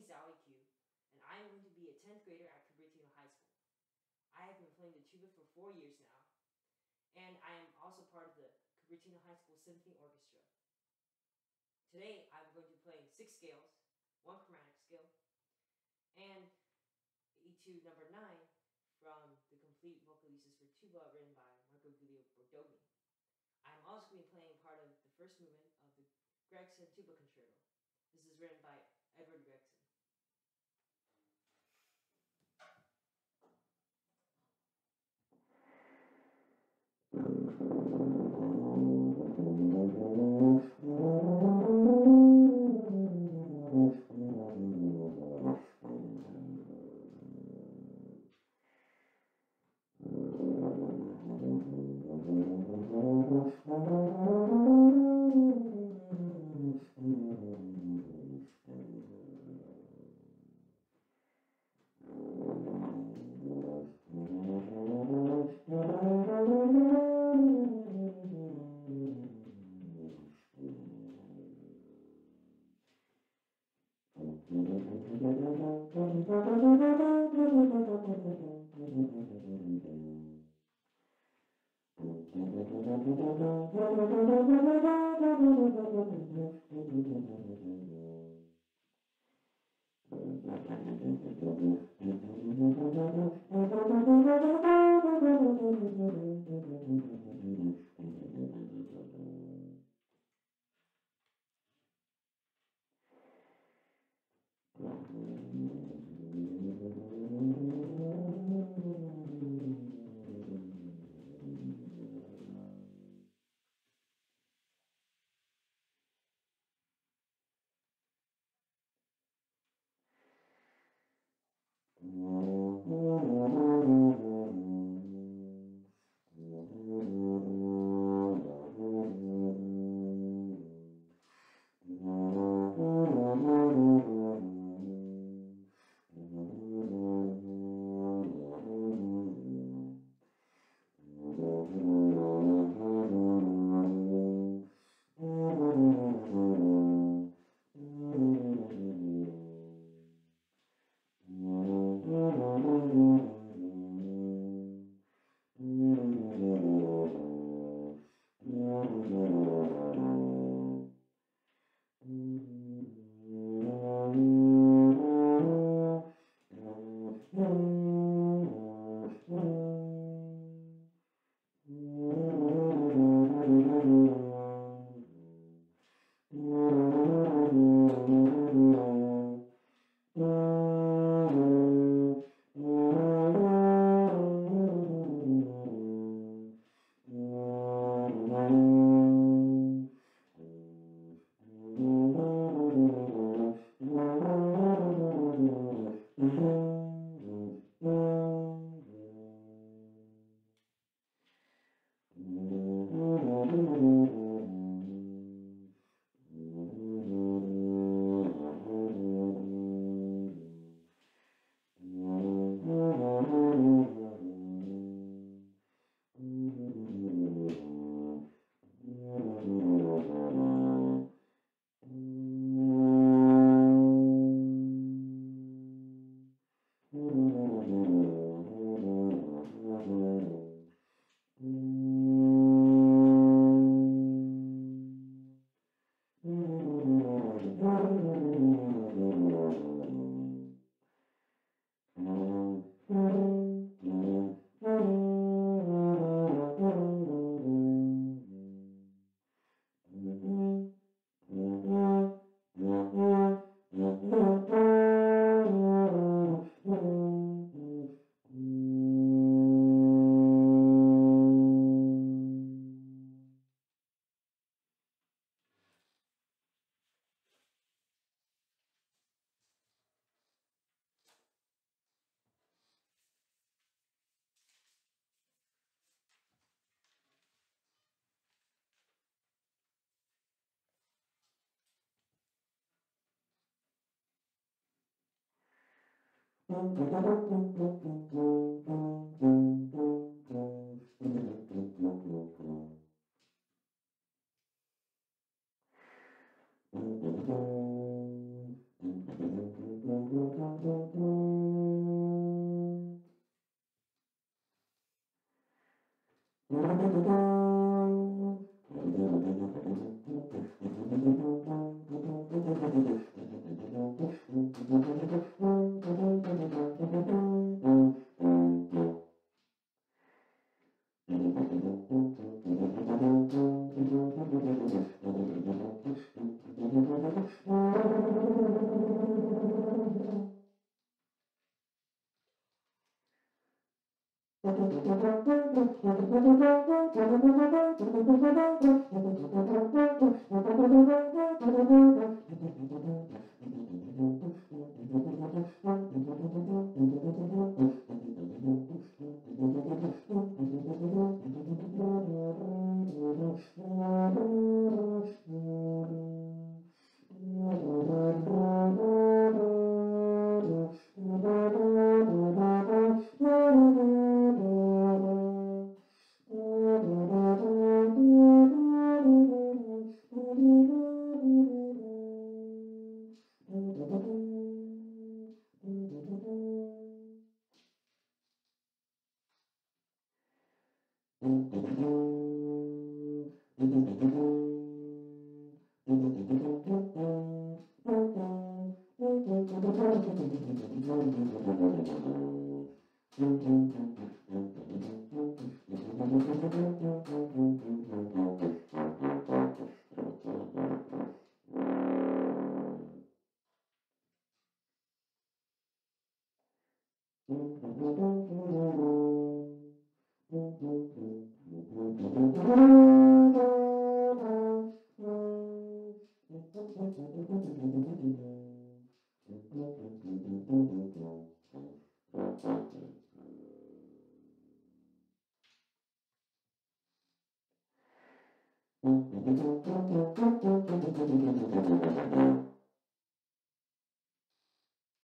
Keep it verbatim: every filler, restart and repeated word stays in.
is Sally Q, and I am going to be a tenth grader at Cupertino High School. I have been playing the tuba for four years now, and I am also part of the Cupertino High School Symphony Orchestra. Today, I'm going to play six scales, one chromatic scale, and Etude number nine from the Complete Vocalises for Tuba written by Marco Giulio Bordogni. I'm also going to be playing part of the first movement of the Gregson Tuba Concerto. This is written by Edward Gregson.